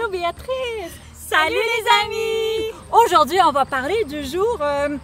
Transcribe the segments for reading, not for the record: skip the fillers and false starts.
Allô Béatrice! Salut les amis! Aujourd'hui, on va parler du jour...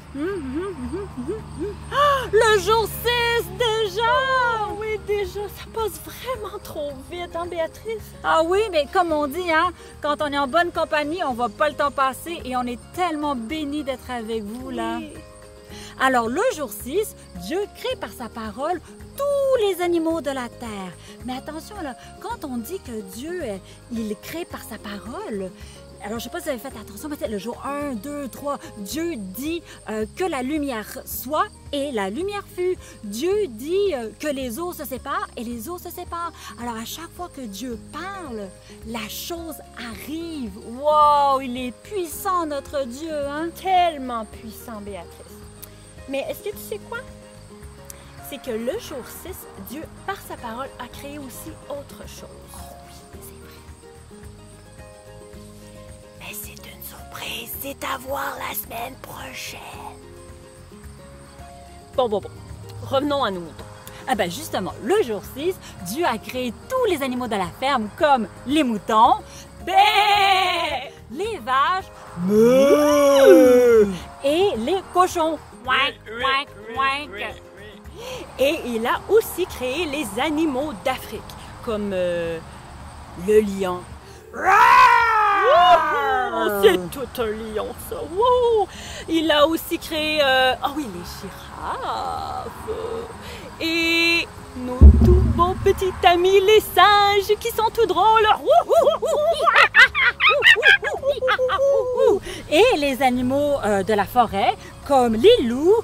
le jour 6 déjà! Oh, oui, déjà, ça passe vraiment trop vite, hein Béatrice? Ah oui, mais comme on dit, hein, quand on est en bonne compagnie, on voit pas le temps passer et on est tellement bénis d'être avec vous là. Oui. Alors, le jour 6, Dieu crée par sa parole tous les animaux de la terre. Mais attention, là, quand on dit que Dieu, il crée par sa parole, alors je ne sais pas si vous avez fait attention, mais c'est le jour 1, 2, 3, Dieu dit que la lumière soit et la lumière fut. Dieu dit que les eaux se séparent et les eaux se séparent. Alors, à chaque fois que Dieu parle, la chose arrive. Wow, il est puissant, notre Dieu, hein? Tellement puissant, Béatrice. Mais est-ce que tu sais quoi? C'est que le jour 6, Dieu, par sa parole, a créé aussi autre chose. Oh oui, c'est vrai. Mais c'est une surprise, c'est à voir la semaine prochaine. Bon. Revenons à nos moutons. Ah ben justement, le jour 6, Dieu a créé tous les animaux de la ferme comme les moutons, Bé! les vaches Meuh! et les cochons. Ouinc, ouinc, ouinc. Et il a aussi créé les animaux d'Afrique, comme le lion. Oh, c'est tout un lion, ça. Wow. Il a aussi créé, les girafes. Et nos tout bons petits amis, les singes, qui sont tout drôles. Et les animaux de la forêt comme les loups,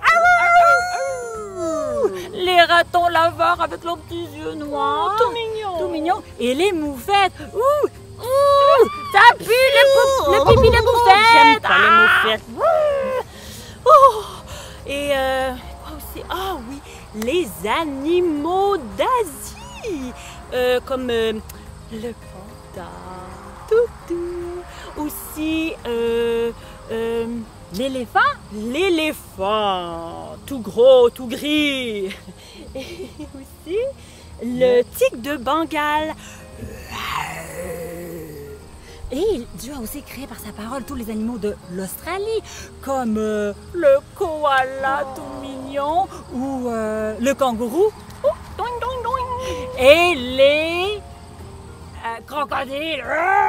les ratons laveurs avec leurs petits yeux noirs, tout mignon. tout mignon, et les moufettes. Ça pue le pipi de moufette. J'aime pas les moufettes. Oh, et quoi aussi? Ah oui, les animaux d'Asie, comme le panda, toutou, aussi L'éléphant? L'éléphant, tout gros, tout gris. Et aussi le tigre de Bengale. Et Dieu a aussi créé par sa parole tous les animaux de l'Australie, comme le koala tout mignon ou le kangourou. Doing, doing, doing. Et les crocodiles.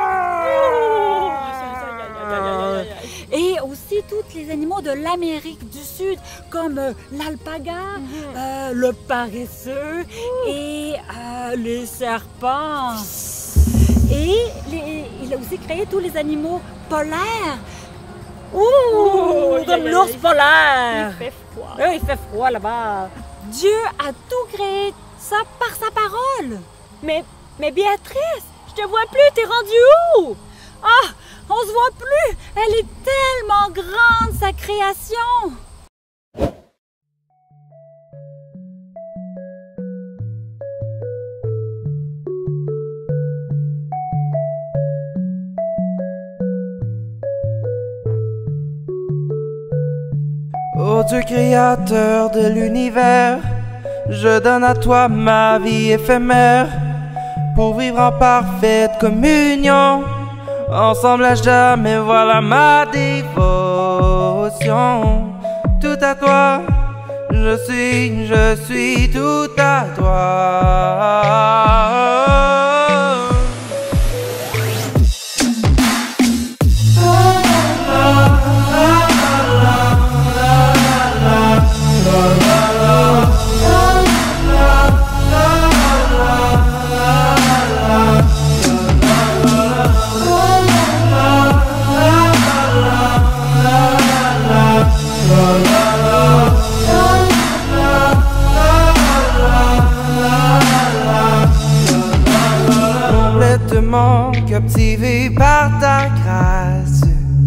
Et aussi tous les animaux de l'Amérique du Sud, comme l'alpaga, le paresseux et les serpents. Et il a aussi créé tous les animaux polaires. Comme l'ours polaire. Il fait froid. Il fait froid là-bas. Dieu a tout créé ça par sa parole. Mais Béatrice, je te vois plus, t'es rendue où? Ah, on se voit plus. Elle est tellement grande, sa création. Ô Dieu créateur de l'univers, je donne à toi ma vie éphémère pour vivre en parfaite communion. Ensemble à jamais, voilà ma dévotion. Tout à toi, je suis tout à toi. Complètement captivé par ta grâce,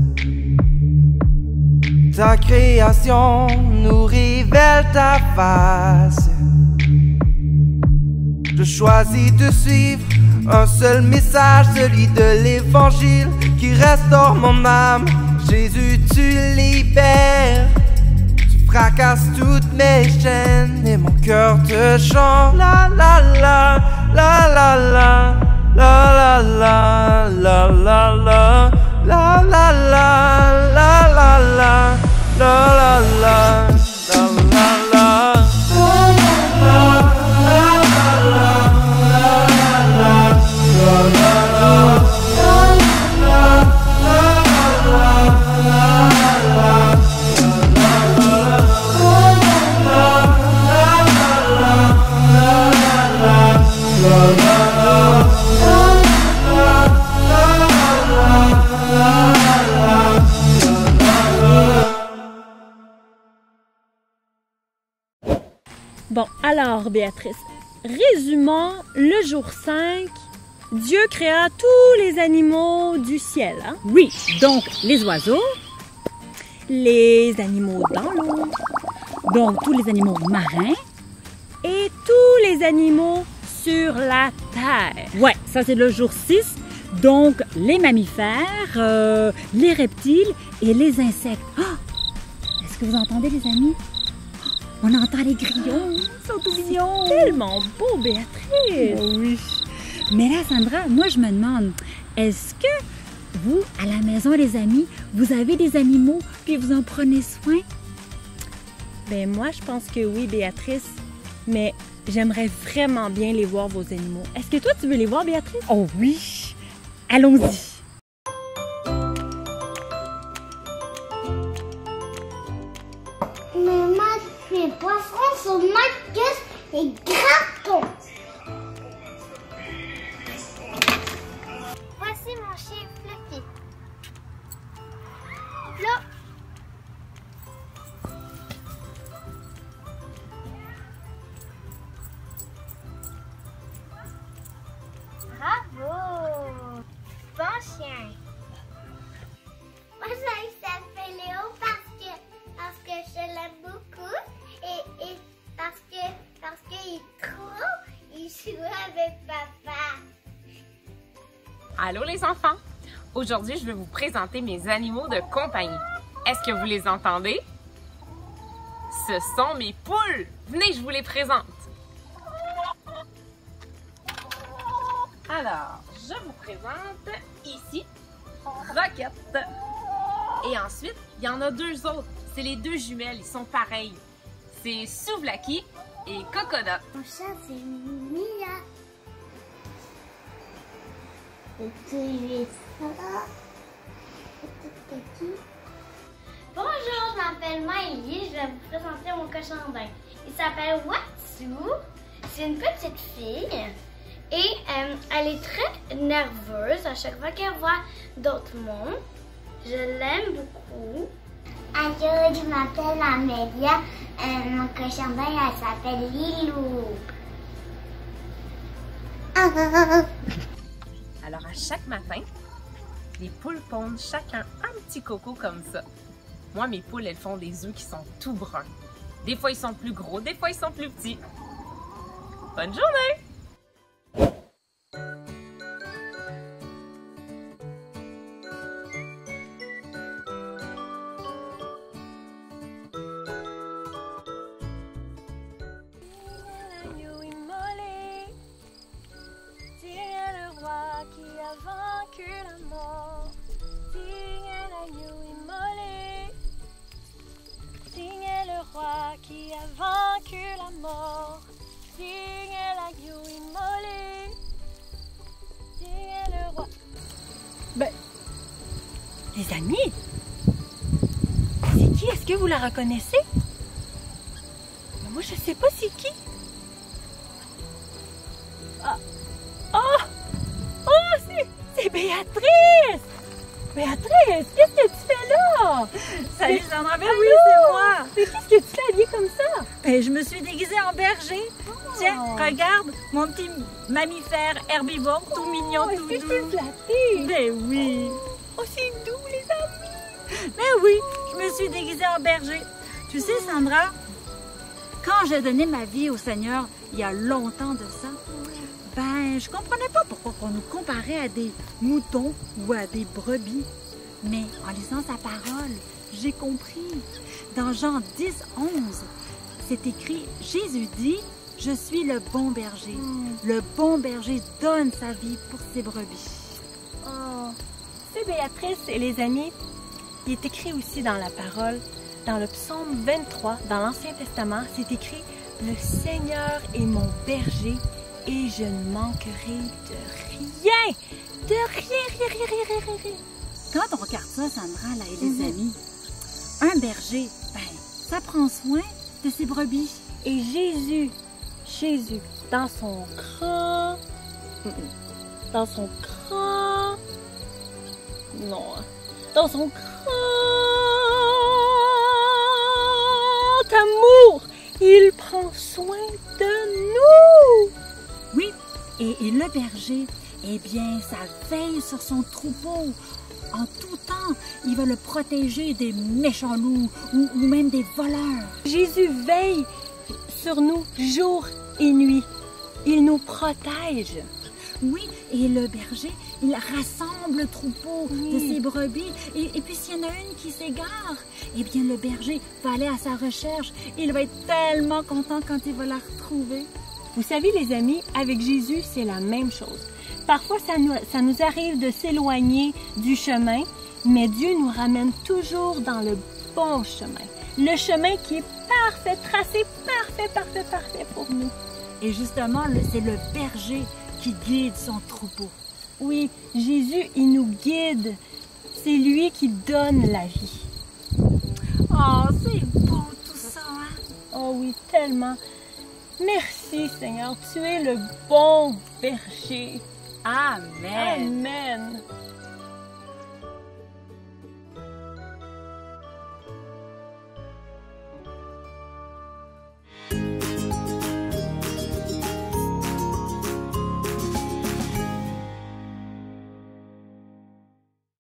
ta création nous révèle ta face. Je choisis de suivre un seul message, celui de l'évangile qui restaure mon âme. Jésus, tu libères, tu fracasses toutes mes chaînes et mon cœur te chante. La la la, la la la. la la la la la la la la la la la la la la Bon, alors Béatrice, résumons le jour 5. Dieu créa tous les animaux du ciel, hein? Oui, donc les oiseaux, Les animaux dans l'eau donc tous les animaux marins. et tous les animaux sur la terre. Ouais, ça c'est le jour 6. Donc les mammifères, les reptiles et les insectes. Ah! Est-ce que vous entendez les amis? On entend les grillons, ils sont tout mignons. Tellement beau, Béatrice! Oh oui. Mais là, Sandra, moi je me demande, est-ce que vous, à la maison, les amis, vous avez des animaux puis vous en prenez soin? Ben moi, je pense que oui, Béatrice, mais j'aimerais vraiment bien les voir, vos animaux. Est-ce que toi, tu veux les voir, Béatrice? Oh oui! Allons-y! Maman, mes poissons sont maquillés et gratons. Voici mon chien Fluffy. Là. Bravo! Bon chien. Moi, il s'appelle Léo parce que je l'aime beaucoup et parce qu'il est trop, il joue avec papa. Allô les enfants! Aujourd'hui, je vais vous présenter mes animaux de compagnie. Est-ce que vous les entendez? Ce sont mes poules! Venez, je vous les présente! Alors, je vous présente ici Roquette. Et ensuite, il y en a deux autres. C'est les deux jumelles, ils sont pareils. C'est Souvlaki et Coconut. Mon chat, c'est Mia. Bonjour, je m'appelle Miley. Je vais vous présenter mon cochon d'Inde. Il s'appelle Watsu. C'est une petite fille. Et elle est très nerveuse à chaque fois qu'elle voit d'autres mondes. Je l'aime beaucoup. Allô, je m'appelle Amélia. Mon cochon d'Inde, elle s'appelle Lilou. Alors, à chaque matin, les poules pondent chacun un petit coco comme ça. Moi, mes poules, elles font des œufs qui sont tout bruns. Des fois, ils sont plus gros, des fois, ils sont plus petits. Bonne journée! Qui a vaincu la mort, signe l'agneau immolé. Signe le roi qui a vaincu la mort, signe l'agneau immolé. Signe le roi. Ben, Les amis, c'est qui? Est-ce que vous la reconnaissez? Mais moi, je sais pas c'est qui. Ah! Oh! Oh, c'est Béatrice! Béatrice, qu'est-ce que tu fais là? salut Sandra, ben Allô? oui, c'est moi! Mais qu'est-ce que tu fais habillée comme ça? Ben, je me suis déguisée en berger. Tiens, regarde, mon petit mammifère herbivore, tout mignon, tout Est-ce que je peux doux. le flatter? Ben oui! Oh, c'est doux, les amis! Ben oui, je me suis déguisée en berger. Tu sais, Sandra, quand j'ai donné ma vie au Seigneur, il y a longtemps de ça, ben, je comprenais pas pourquoi on nous comparait à des moutons ou à des brebis. Mais en lisant sa parole, j'ai compris. Dans Jean 10, 11, c'est écrit, Jésus dit, Je suis le bon berger. Le bon berger donne sa vie pour ses brebis. Oh, c'est Béatrice et les amis. Il est écrit aussi dans la parole, dans le psaume 23, dans l'Ancien Testament, c'est écrit « Le Seigneur est mon berger et je ne manquerai de rien. De rien. Quand on regarde ça, Sandra là, et les amis, un berger, ben, ça prend soin de ses brebis. Et Jésus, dans son grand... Dans son grand... Non, dans son grand amour, il prend soin de nous. Oui, et le berger, eh bien, ça veille sur son troupeau. En tout temps, il va le protéger des méchants loups ou même des voleurs. Jésus veille sur nous jour et nuit. Il nous protège. Oui, et le berger, il rassemble le troupeau de ses brebis. Et puis s'il y en a une qui s'égare, eh bien le berger va aller à sa recherche. Il va être tellement content quand il va la retrouver. Vous savez, les amis, avec Jésus, c'est la même chose. Parfois, ça nous arrive de s'éloigner du chemin, mais Dieu nous ramène toujours dans le bon chemin. Le chemin qui est parfait, tracé, parfait pour nous. Et justement, c'est le berger qui guide son troupeau. Oui, Jésus, il nous guide. C'est lui qui donne la vie. Oh, c'est beau tout ça, hein? Oh oui, tellement. Merci, Seigneur. Tu es le bon berger. Amen. Amen.